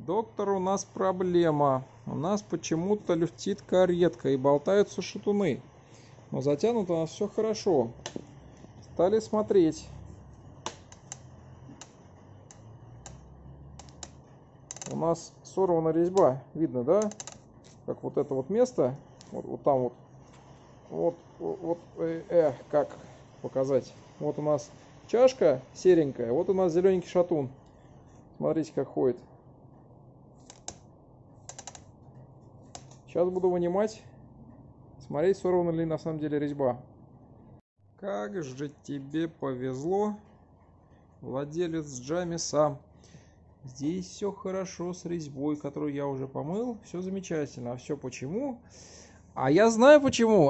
Доктор, у нас проблема. У нас почему-то люфтит каретка и болтаются шатуны. Но затянуто у нас все хорошо. Стали смотреть. У нас сорвана резьба. Видно, да? Как вот это вот место. Вот там вот. Как показать? Вот у нас чашка серенькая. Вот у нас зелененький шатун. Смотрите, как ходит. Сейчас буду вынимать, смотреть, сорвана ли на самом деле резьба. Как же тебе повезло, владелец Джамиса. Здесь все хорошо с резьбой, которую я уже помыл. Все замечательно. А все почему? А я знаю почему.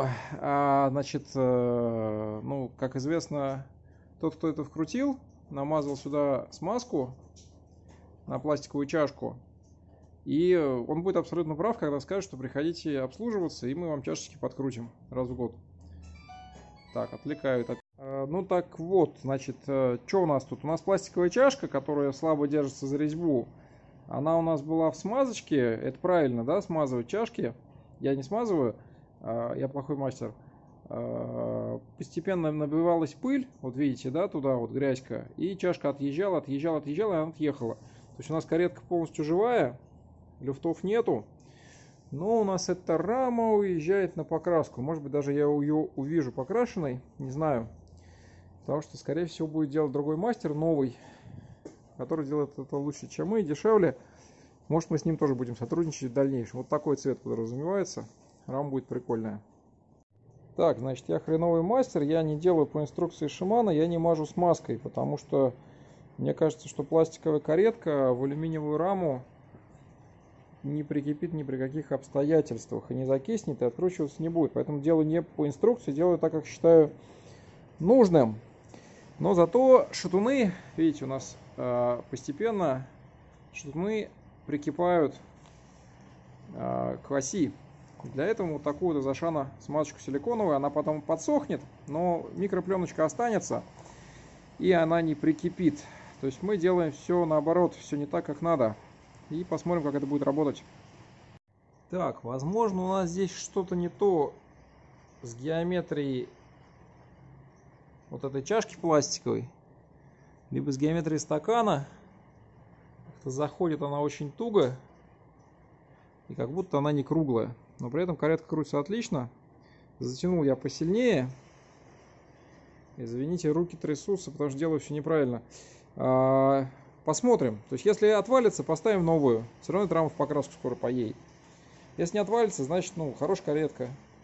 Ну, как известно, тот, кто это вкрутил, намазал сюда смазку на пластиковую чашку. И он будет абсолютно прав, когда скажет, что приходите обслуживаться, и мы вам чашечки подкрутим раз в год. Так, отвлекают. Ну так вот, значит, что у нас тут? У нас пластиковая чашка, которая слабо держится за резьбу. Она у нас была в смазочке. Это правильно, да, смазывать чашки. Я не смазываю, я плохой мастер. Постепенно набивалась пыль, вот видите, да, туда вот грязька. И чашка отъезжала, и она отъехала. То есть у нас каретка полностью живая. Люфтов нету, но у нас эта рама уезжает на покраску. Может быть, даже я ее увижу покрашенной, не знаю. Потому что, скорее всего, будет делать другой мастер, новый, который делает это лучше, чем мы, дешевле. Может, мы с ним тоже будем сотрудничать в дальнейшем. Вот такой цвет подразумевается. Рама будет прикольная. Так, значит, я хреновый мастер, я не делаю по инструкции Шимана, я не мажу смазкой, потому что мне кажется, что пластиковая каретка в алюминиевую раму не прикипит ни при каких обстоятельствах и не закиснет, и откручиваться не будет. Поэтому делаю не по инструкции, делаю так, как считаю нужным. Но зато шатуны, видите, у нас постепенно шатуны прикипают к оси. Для этого вот такую вот из Ашана смазочку силиконовую, она потом подсохнет, но микропленочка останется, и она не прикипит. То есть мы делаем все наоборот, все не так, как надо. И посмотрим, как это будет работать. Так, возможно, у нас здесь что-то не то с геометрией вот этой чашки пластиковой, либо с геометрией стакана. Как-то заходит она очень туго, и как будто она не круглая. Но при этом каретка крутится отлично. Затянул я посильнее. Извините, руки трясутся, потому что делаю все неправильно. Посмотрим. То есть, если отвалится, поставим новую. Все равно эта рама в покраску скоро поедет. Если не отвалится, значит, ну, хорошая каретка.